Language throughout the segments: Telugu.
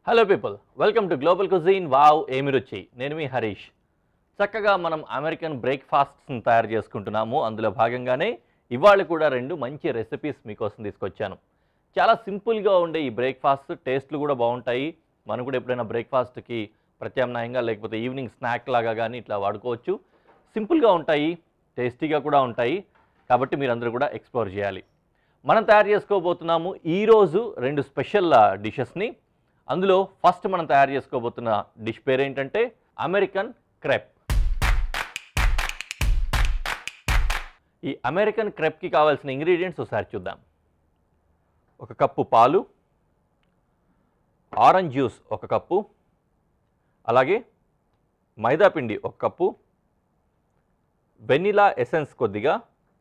Hello people, welcome to global cuisine. Wow ఏమి రుచి. నేను మీ హరీష్. చక్కగా మనం అమెరికన్ బ్రేక్ఫాస్ట్స్ని తయారు చేసుకుంటున్నాము. అందులో భాగంగానే ఇవాళ కూడా రెండు మంచి రెసిపీస్ మీకోసం తీసుకొచ్చాను. చాలా సింపుల్గా ఉండే ఈ బ్రేక్ఫాస్ట్ టేస్ట్లు కూడా బాగుంటాయి. మనం కూడా ఎప్పుడైనా బ్రేక్ఫాస్ట్కి ప్రత్యామ్నాయంగా లేకపోతే ఈవినింగ్ స్నాక్ లాగా కానీ ఇట్లా వాడుకోవచ్చు. సింపుల్గా ఉంటాయి, టేస్టీగా కూడా ఉంటాయి. కాబట్టి మీరందరూ కూడా ఎక్స్ప్లోర్ చేయాలి. మనం తయారు చేసుకోబోతున్నాము ఈరోజు రెండు స్పెషల్ డిషెస్ని. అందులో ఫస్ట్ మనం తయారు చేసుకోబోతున్న డిష్ పేరు ఏంటంటే అమెరికన్ క్రెప్. ఈ అమెరికన్ క్రెప్కి కావాల్సిన ఇంగ్రీడియంట్స్ ఒకసారి చూద్దాం. 1 కప్పు పాలు, ఆరెంజ్ జ్యూస్ 1 కప్పు, అలాగే మైదాపిండి 1 కప్పు, వెనిలా ఎసెన్స్ కొద్దిగా,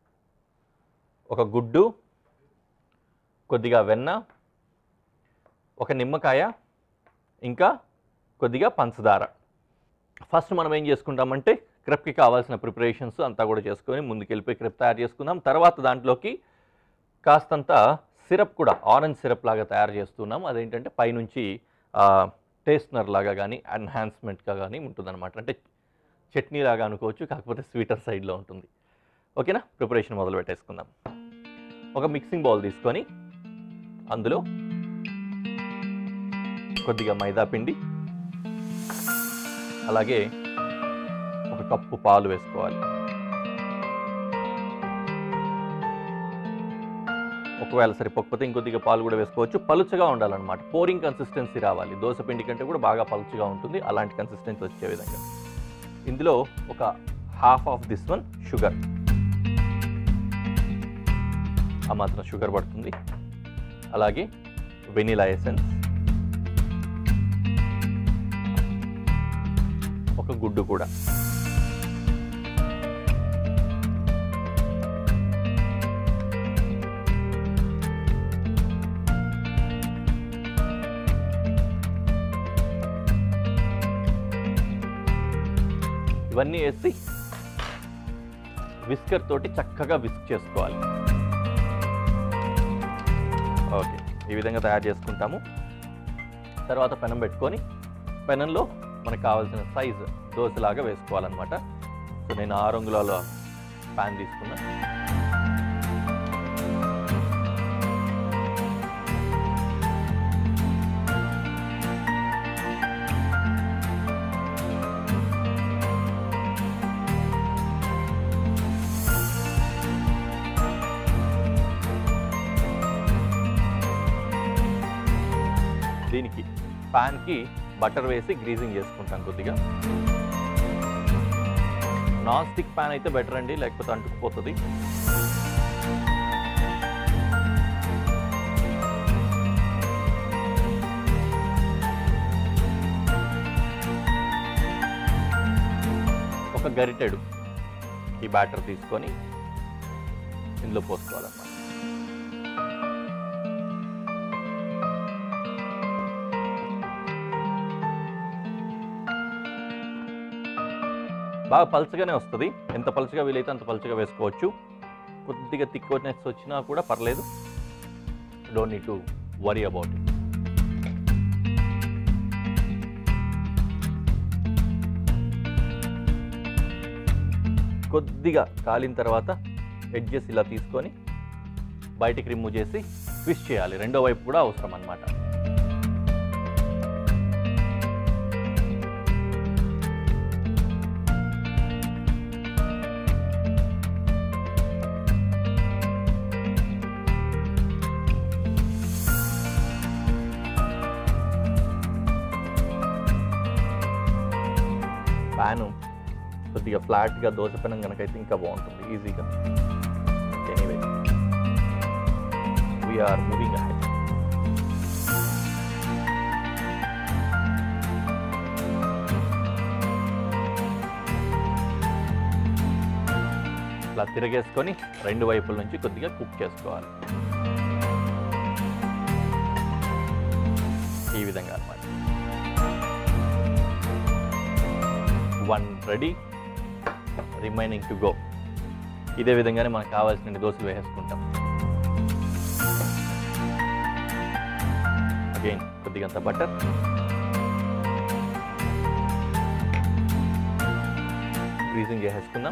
1 గుడ్డు, కొద్దిగా వెన్న, 1 నిమ్మకాయ, ఇంకా కొద్దిగా పంచదార. ఫస్ట్ మనం ఏం చేసుకుంటామంటే క్రెప్కి కావాల్సిన ప్రిపరేషన్స్ అంతా కూడా చేసుకొని ముందుకెళ్ళిపోయి క్రెప్ తయారు చేసుకుందాం. తర్వాత దాంట్లోకి కాస్తంత సిరప్ కూడా ఆరెంజ్ సిరప్ లాగా తయారు చేస్తున్నాం. అదేంటంటే పైనుంచి టేస్ట్నర్ లాగా కానీ ఎన్హాన్స్మెంట్గా కానీ ఉంటుందన్నమాట. అంటే చట్నీ లాగా అనుకోవచ్చు, కాకపోతే స్వీటర్ సైడ్లో ఉంటుంది. ఓకేనా? ప్రిపరేషన్ మొదలు పెట్టేసుకుందాం. ఒక మిక్సింగ్ బౌల్ తీసుకొని అందులో కొద్దిగా మైదా పిండి, అలాగే 1 కప్పు పాలు వేసుకోవాలి. ఒకవేళ సరిపోకపోతే ఇంకొద్దిగా పాలు కూడా వేసుకోవచ్చు. పలుచగా ఉండాలన్నమాట, పోరింగ్ కన్సిస్టెన్సీ రావాలి. దోశ పిండి కంటే కూడా బాగా పలుచగా ఉంటుంది. అలాంటి కన్సిస్టెన్సీ వచ్చే విధంగా ఇందులో ఒక half of this one sugar, ఆ మాత్రం షుగర్ పడుతుంది. అలాగే వెనిలా ఎసెన్స్, 1 గుడ్డు కూడా, ఇవన్నీ వేసి విస్కర్ తోటి చక్కగా విస్క్ చేసుకోవాలి. ఓకే, ఈ విధంగా తయారు చేసుకుంటాము. తర్వాత పెనం పెట్టుకొని పెనంలో మనకు కావాల్సిన సైజు దోశలాగా వేసుకోవాలన్నమాట. సో నేను 6 అంగుళాల ప్యాన్ తీసుకున్నా. దీనికి ప్యాన్కి బటర్ వేసి గ్రీజింగ్ చేసుకుంటాం కొద్దిగా. నాన్ స్టిక్ ప్యాన్ అయితే బెటర్ అండి, లేకపోతే అంటుకుపోతుంది. ఒక గరిటెడు ఈ బ్యాటర్ తీసుకొని ఇందులో పోసుకోవాలన్నమాట. బాగా పలుచగానే వస్తుంది. ఎంత పలుచగా వీలైతే అంత పలుచగా వేసుకోవచ్చు. కొద్దిగా థిక్నెస్ వచ్చినా కూడా పర్లేదు. Don't need to worry about it. కొద్దిగా కాలిన తర్వాత ఎడ్జెస్ ఇలా తీసుకొని బయటికి రిమూవ్ చేసి ట్విస్ట్ చేయాలి. రెండో వైపు కూడా అవసరం అన్నమాట. ప్యాను కొద్దిగా ఫ్లాట్గా దోశ పెనం కనుకైతే ఇంకా బాగుంటుంది, ఈజీగా. Anyway, we're moving ahead. ఇట్లా తిరగేసుకొని 2 వైపుల నుంచి కొద్దిగా కుక్ చేసుకోవాలి. ఈ విధంగా అన్నమాట. 1 రెడీ, రిమైనింగ్ టు గో. ఇదే విధంగానే మనకు కావాల్సిన దోశలు వేసేసుకుంటాం. అగైన్ కొద్దిగంత బటర్, గ్రీజింగ్ చేసేసుకుందాం.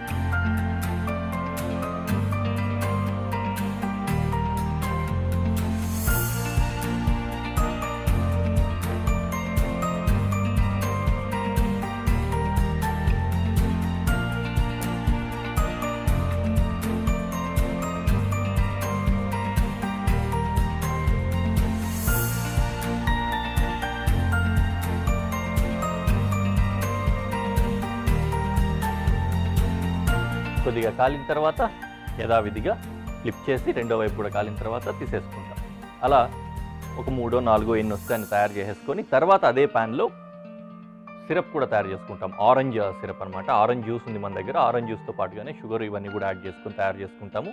కొద్దిగా కాలిన తర్వాత యథావిధిగా ఫ్లిప్ చేసి రెండో వైపు కూడా కాలిన తర్వాత తీసేసుకుంటాం. అలా ఒక 3 4 ఎన్ని వస్తాయని తయారు చేసేసుకొని తర్వాత అదే ప్యాన్లో సిరప్ కూడా తయారు చేసుకుంటాం. ఆరెంజ్ సిరప్ అనమాట. ఆరెంజ్ జ్యూస్ ఉంది మన దగ్గర. ఆరెంజ్ జ్యూస్తో పాటుగానే షుగర్ ఇవన్నీ కూడా యాడ్ చేసుకొని తయారు చేసుకుంటాము.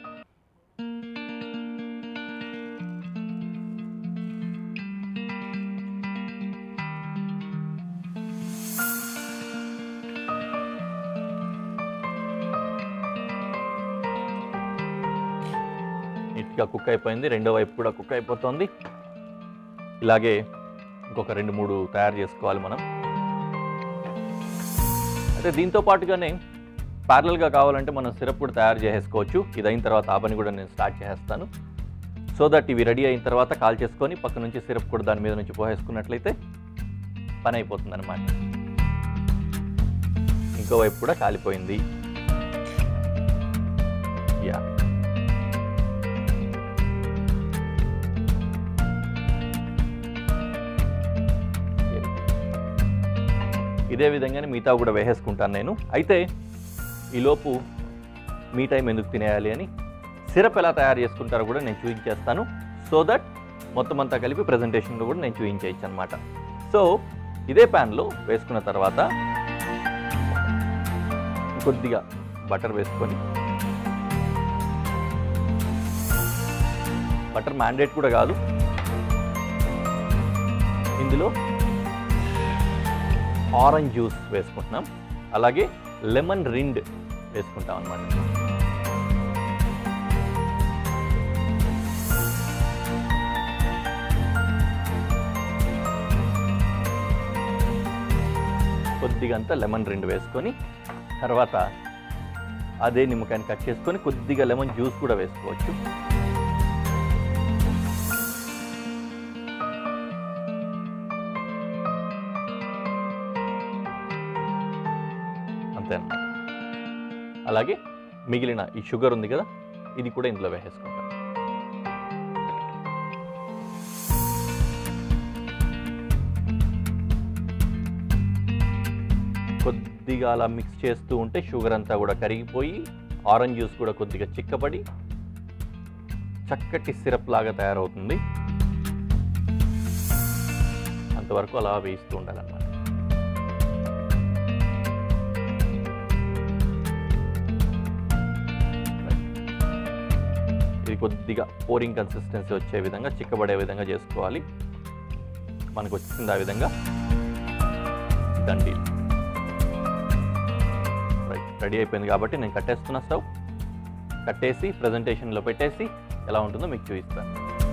నీట్గా కుక్ అయిపోయింది. రెండో వైపు కూడా కుక్ అయిపోతుంది. ఇలాగే ఇంకొక 2 3 తయారు చేసుకోవాలి మనం. అయితే దీంతో పాటుగానే ప్యారలల్గా కావాలంటే మనం సిరప్ కూడా తయారు చేసేసుకోవచ్చు. ఇది అయిన తర్వాత ఆ పని కూడా నేను స్టార్ట్ చేసేస్తాను. సో దట్ ఇవి రెడీ అయిన తర్వాత కాల్ చేసుకొని పక్క నుంచి సిరప్ కూడా దాని మీద నుంచి పోసేసుకున్నట్లయితే పని అయిపోతుంది అన్నమాట. ఇంకోవైపు కూడా కాలిపోయింది. యా, ఇదే విధంగానే మిగతా కూడా వేసేసుకుంటాను నేను. అయితే ఈలోపు మీ టైం ఎందుకు తినేయాలి అని సిరప్ ఎలా తయారు చేసుకుంటారో కూడా నేను చూపించేస్తాను. సో దట్ మొత్తం అంతా కలిపి ప్రజెంటేషన్లో కూడా నేను చూపించేయచ్చు అనమాట. సో ఇదే ప్యాన్లో వేసుకున్న తర్వాత కొద్దిగా బటర్ వేసుకొని, బటర్ మ్యాండేట్ కూడా కాదు, ఇందులో ఆరెంజ్ జ్యూస్ వేసుకుంటున్నాం. అలాగే లెమన్ రిండ్ వేసుకుంటాం అన్నమాట. కొద్దిగంత లెమన్ రిండ్ వేసుకొని తర్వాత అదే నిమ్మకాయని కట్ చేసుకొని కొద్దిగా లెమన్ జ్యూస్ కూడా వేసుకోవచ్చు. అంతే అన్నమాట. అలాగే మిగిలిన ఈ షుగర్ ఉంది కదా, ఇది కూడా ఇందులో వేసేసుకుంటాం. కొద్దిగా అలా మిక్స్ చేస్తూ ఉంటే షుగర్ అంతా కూడా కరిగిపోయి ఆరెంజ్ జ్యూస్ కూడా కొద్దిగా చిక్కబడి చక్కటి సిరప్ లాగా తయారవుతుంది. అంతవరకు అలా వేస్తూ ఉండాలన్నమాట. ఇది కొద్దిగా పోరింగ్ కన్సిస్టెన్సీ వచ్చే విధంగా, చిక్కబడే విధంగా చేసుకోవాలి. మనకు వచ్చింది ఆ విధంగా దండి. రైట్, రెడీ అయిపోయింది కాబట్టి నేను కట్టేస్తున్నా. స్టవ్ కట్టేసి ప్రజెంటేషన్లో పెట్టేసి ఎలా ఉంటుందో మీకు చూపిస్తాను.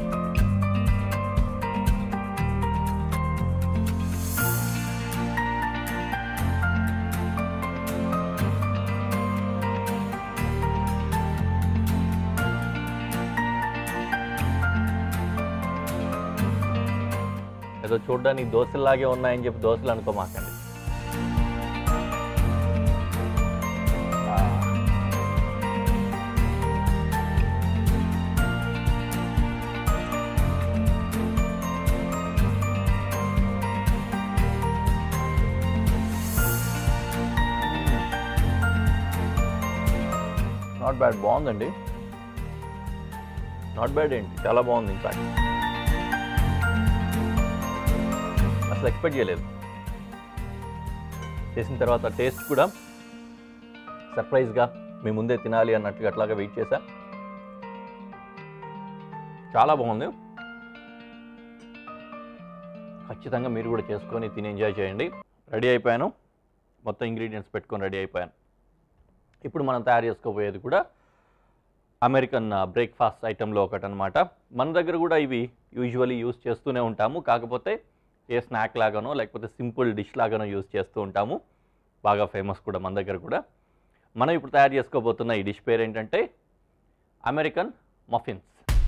ఏదో చూడడానికి దోశలాగే ఉన్నాయని చెప్పి దోశలు అనుకోమాకండి. నాట్ బ్యాడ్, బాగుందండి. నాట్ బ్యాడ్ ఏంటి, చాలా బాగుంది. ఇన్ఫాక్ట్ అసలు ఎక్స్పెక్ట్ చేయలేదు. చేసిన తర్వాత టేస్ట్ కూడా సర్ప్రైజ్గా మీ ముందే తినాలి అన్నట్టుగా అట్లాగా వెయిట్ చేశా. చాలా బాగుంది. ఖచ్చితంగా మీరు కూడా చేసుకొని తిని ఎంజాయ్ చేయండి. రెడీ అయిపోయాను, మొత్తం ఇంగ్రీడియంట్స్ పెట్టుకొని రెడీ అయిపోయాను. ఇప్పుడు మనం తయారు చేసుకోబోయేది కూడా అమెరికన్ బ్రేక్ఫాస్ట్ ఐటెంలో ఒకటి అనమాట. మన దగ్గర కూడా ఇవి యూజువల్లీ యూజ్ చేస్తూనే ఉంటాము. కాకపోతే ఏ స్నాక్ లాగానో లేకపోతే సింపుల్ డిష్ లాగానో యూజ్ చేస్తూ ఉంటాము. బాగా ఫేమస్ కూడా మన దగ్గర కూడా. మనం ఇప్పుడు తయారు చేసుకోబోతున్న ఈ డిష్ పేరు ఏంటంటే అమెరికన్ మఫిన్స్.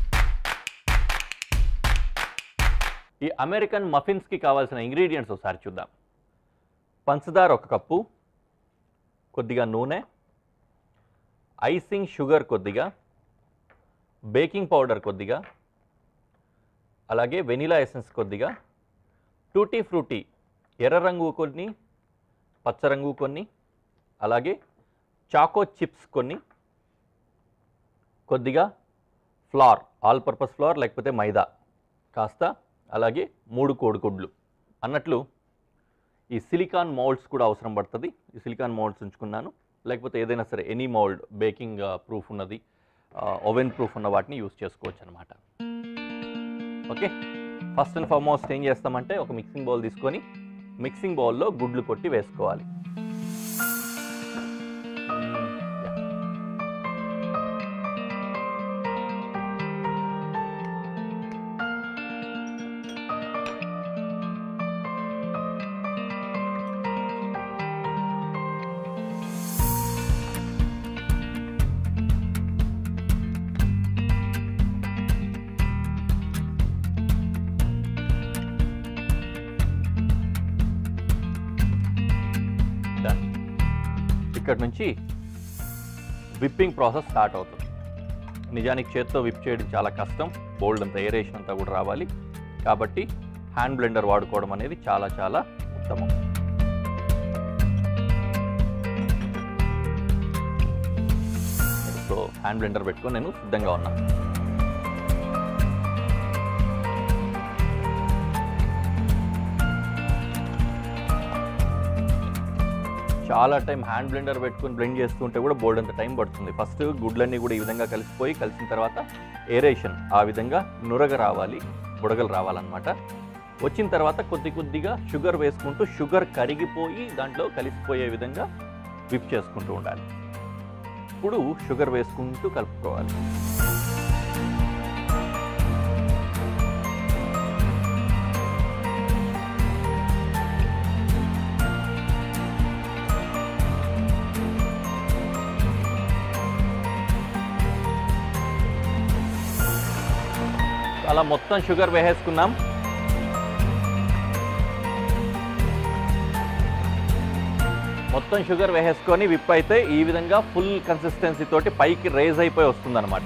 ఈ అమెరికన్ మఫిన్స్కి కావాల్సిన ఇంగ్రీడియంట్స్ ఒకసారి చూద్దాం. పంచదార 1 కప్పు, కొద్దిగా నూనె, ఐసింగ్ షుగర్ కొద్దిగా, బేకింగ్ పౌడర్ కొద్దిగా, అలాగే వెనిలా ఎసెన్స్ కొద్దిగా, టూటీ ఫ్రూటీ ఎర్ర రంగు కొన్ని, పచ్చ రంగు కొన్ని, అలాగే చాకో చిప్స్ కొన్ని, కొద్దిగా ఫ్లార్, ఆల్ పర్పస్ ఫ్లార్ లేకపోతే మైదా కాస్త, అలాగే 3 కోడిగుడ్లు. అన్నట్లు ఈ సిలికాన్ మౌల్డ్స్ కూడా అవసరం పడుతుంది. ఈ సిలికాన్ మౌల్డ్స్ ఉంచుకున్నాను, లేకపోతే ఏదైనా సరే ఎనీ మౌల్డ్ బేకింగ్ ప్రూఫ్ ఉన్నది, ఓవెన్ ప్రూఫ్ ఉన్న వాటిని యూస్ చేసుకోవచ్చు అనమాట. ఓకే, ఫస్ట్ అండ్ ఫార్మోస్ట్ ఏం చేస్తామంటే ఒక మిక్సింగ్ బౌల్ తీసుకొని మిక్సింగ్ బౌల్లో గుడ్లు కొట్టి వేసుకోవాలి. ఇక్కడ నుంచి విప్పింగ్ ప్రాసెస్ స్టార్ట్ అవుతుంది. నిజానికి చేత్తో విప్ చేయడం చాలా కష్టం, బోల్డ్ అంత ఏరేషన్ అంతా కూడా రావాలి. కాబట్టి హ్యాండ్ బ్లెండర్ వాడుకోవడం అనేది చాలా చాలా ఉత్తమం. సో హ్యాండ్ బ్లెండర్ పెట్టుకొని నేను సిద్ధంగా ఉన్నాను. చాలా టైం హ్యాండ్ బ్లెండర్ పెట్టుకుని బ్లెండ్ చేస్తుంటే కూడా బోల్డ్ అంత టైం పడుతుంది. ఫస్ట్ గుడ్లన్నీ కూడా ఈ విధంగా కలిసిన తర్వాత ఏరేషన్ ఆ విధంగా నురగ రావాలి, బుడగలు రావాలన్నమాట. వచ్చిన తర్వాత కొద్దిగా షుగర్ వేసుకుంటూ షుగర్ కరిగిపోయి దాంట్లో కలిసిపోయే విధంగా విప్ చేసుకుంటూ ఉండాలి. ఇప్పుడు షుగర్ వేసుకుంటూ కలుపుకోవాలి. అలా మొత్తం షుగర్ వేసేసుకున్నాం. మొత్తం షుగర్ వేసేసుకొని విప్ అయితే ఈ విధంగా ఫుల్ కన్సిస్టెన్సీ తోటి పైకి రేజ్ అయిపోయి వస్తుందన్నమాట.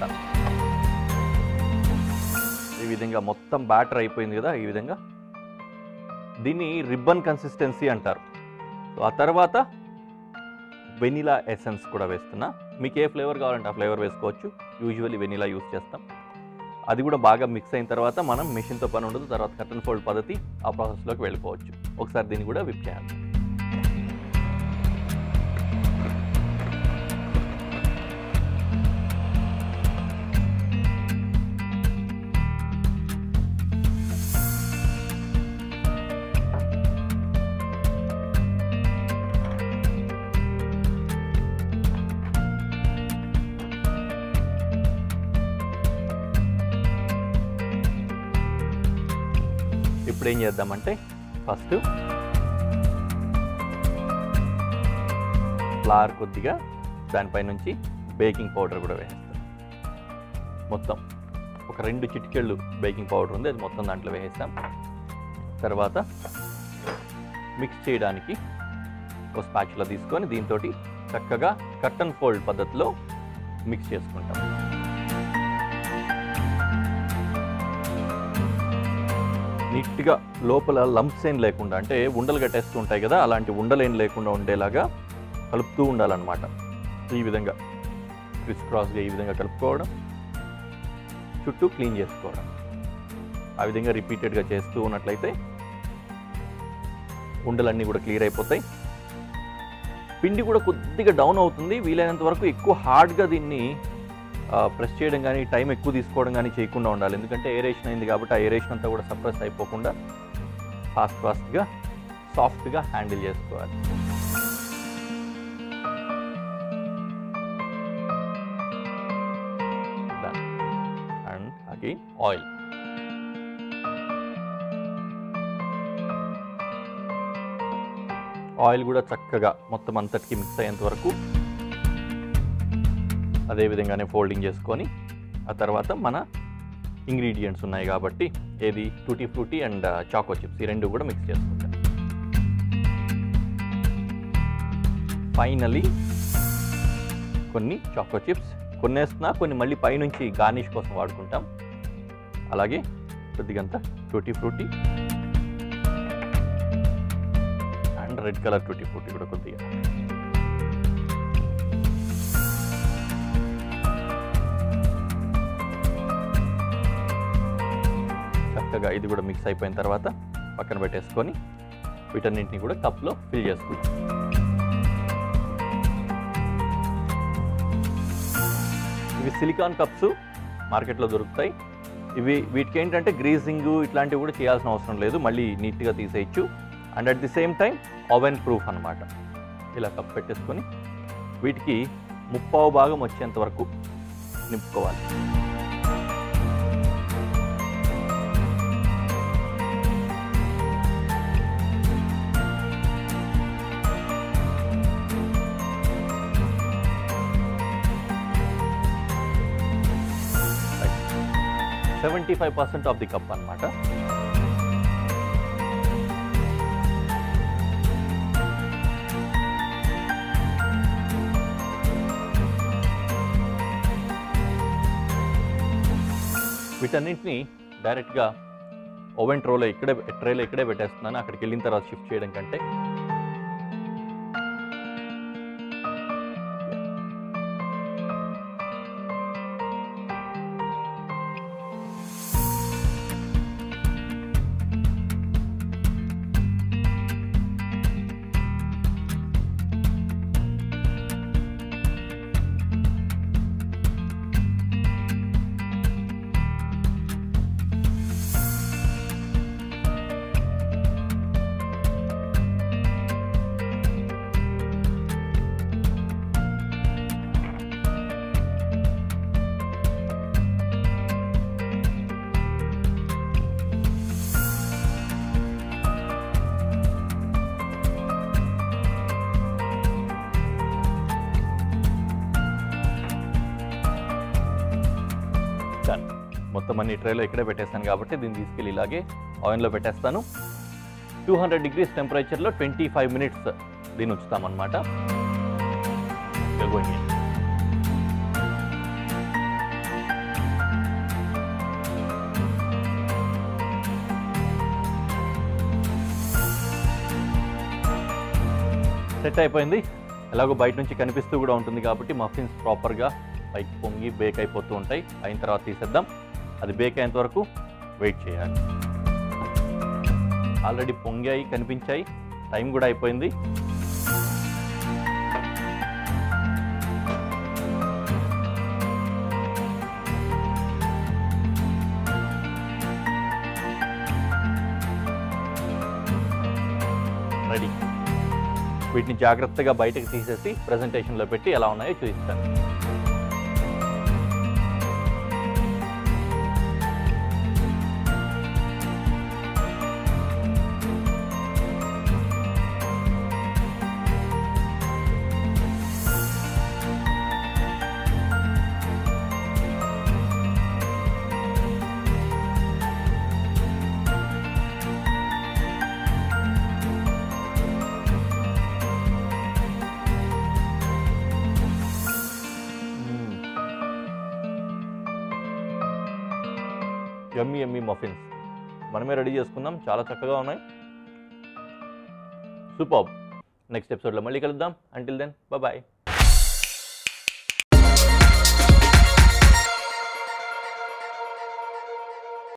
ఈ విధంగా మొత్తం బ్యాటర్ అయిపోయింది కదా, ఈ విధంగా దీన్ని రిబ్బన్ కన్సిస్టెన్సీ అంటారు. సో ఆ తర్వాత వెనిలా ఎసెన్స్ కూడా వేస్తున్నా. మీకు ఏ ఫ్లేవర్ కావాలంటే ఆ ఫ్లేవర్ వేసుకోవచ్చు. యూజువల్లీ వెనిలా యూజ్ చేస్తాం. అది కూడా బాగా మిక్స్ అయిన తర్వాత మనం మెషిన్తో పని ఉండదు. తర్వాత కట్ అండ్ ఫోల్డ్ పద్ధతి ఆ ప్రాసెస్లోకి వెళ్ళిపోవచ్చు. ఒకసారి దీన్ని కూడా విప్ చేయాలి. ఇప్పుడు ఏం చేద్దామంటే ఫస్ట్ ఫ్లవర్ కొద్దిగా, దానిపై నుంచి బేకింగ్ పౌడర్ కూడా వేస్తాం. మొత్తం ఒక 2 చిటికెళ్ళు బేకింగ్ పౌడర్ ఉంది, అది మొత్తం దాంట్లో వేసేస్తాం. తర్వాత మిక్స్ చేయడానికి ఒక స్పాచులా తీసుకొని దీంతో చక్కగా కట్ అండ్ ఫోల్డ్ పద్ధతిలో మిక్స్ చేసుకుంటాం. నీట్గా లోపల లంప్స్ ఏం లేకుండా, అంటే ఉండలు కట్టేస్తూ ఉంటాయి కదా, అలాంటి ఉండలు ఏం లేకుండా ఉండేలాగా కలుపుతూ ఉండాలన్నమాట. ఈ విధంగా క్రిస్ క్రాస్గా ఈ విధంగా కలుపుకోవడం, చుట్టూ క్లీన్ చేసుకోవడం. ఆ విధంగా రిపీటెడ్గా చేస్తూ ఉన్నట్లయితే ఉండలన్నీ కూడా క్లియర్ అయిపోతాయి. పిండి కూడా కొద్దిగా డౌన్ అవుతుంది. వీలైనంత వరకు ఎక్కువ హార్డ్గా దీన్ని ప్రెస్ చేయడం కానీ, టైం ఎక్కువ తీసుకోవడం కానీ చేయకుండా ఉండాలి. ఎందుకంటే ఏరేషన్ అయింది కాబట్టి ఆ ఏరేషన్ అంతా కూడా సప్రెస్ అయిపోకుండా ఫాస్ట్గా సాఫ్ట్గా హ్యాండిల్ చేసుకోవాలి. And again oil. ఆయిల్ కూడా చక్కగా మొత్తం అంతటికి మిక్స్ అయ్యేంత వరకు అదే విధంగానే ఫోల్డింగ్ చేసుకొని ఆ తర్వాత మన ఇంగ్రీడియంట్స్ ఉన్నాయి కాబట్టి ఏది tutti frutti and choco chips ఈ రెండు కూడా మిక్స్ చేసుకుంటాం. ఫైనలీ కొన్ని చాకో చిప్స్ కొన్ని వేస్తున్నా, కొన్ని మళ్ళీ పైనుంచి గార్నిష్ కోసం వాడుకుంటాం. అలాగే కొద్దిగంత tutti frutti and red colour tutti frutti కూడా కొద్దిగా. చక్కగా ఇది కూడా మిక్స్ అయిపోయిన తర్వాత పక్కన పెట్టేసుకొని వీటన్నింటినీ కూడా కప్లో ఫిల్ చేసుకుంటాం. ఇవి సిలికాన్ కప్స్ మార్కెట్లో దొరుకుతాయి. వీటికి ఏంటంటే గ్రీజింగ్ ఇట్లాంటివి కూడా చేయాల్సిన అవసరం లేదు, మళ్ళీ నీట్గా తీసేయచ్చు. And at the same time oven proof అనమాట. ఇలా కప్ పెట్టేసుకొని వీటికి 30 భాగం వచ్చేంత వరకు నింపుకోవాలి. Right. 75% ఆఫ్ ది కప్ అనమాట. వీటన్నింటినీ డైరెక్ట్గా ఓవెన్ ట్రేలో ఇక్కడే పెట్టేస్తున్నాను. అక్కడికి వెళ్ళిన తర్వాత షిఫ్ట్ చేయడం కంటే మొత్తం అన్ని ట్రేలో ఇక్కడే పెట్టేస్తాను కాబట్టి దీన్ని తీసుకెళ్ళి ఇలాగే ఆవెన్లో పెట్టేస్తాను. 200 degrees టెంపరేచర్లో 25 minutes దీన్ని ఉంచుతామన్నమాట. సెట్ అయిపోయింది. ఎలాగో బయట నుంచి కనిపిస్తూ కూడా ఉంటుంది కాబట్టి మఫిన్స్ ప్రాపర్గా పైకి పొంగి బేక్ అయిపోతూ ఉంటాయి. అయిన తర్వాత తీసేద్దాం. అది బేక్ అయ్యేంత వరకు వెయిట్ చేయాలి. ఆల్రెడీ పొంగాయి, కనిపించాయి, టైం కూడా అయిపోయింది. రెడీ. వీటిని జాగ్రత్తగా బయటకు తీసేసి ప్రెజెంటేషన్లో పెట్టి ఎలా ఉన్నాయో చూపిస్తాను. యమ్మీ యమ్మీ మఫిన్స్ మనమే రెడీ చేసుకున్నాం. చాలా చక్కగా ఉన్నాయి. సూపర్. నెక్స్ట్ ఎపిసోడ్లో మళ్ళీ కలుద్దాం. Until then bye.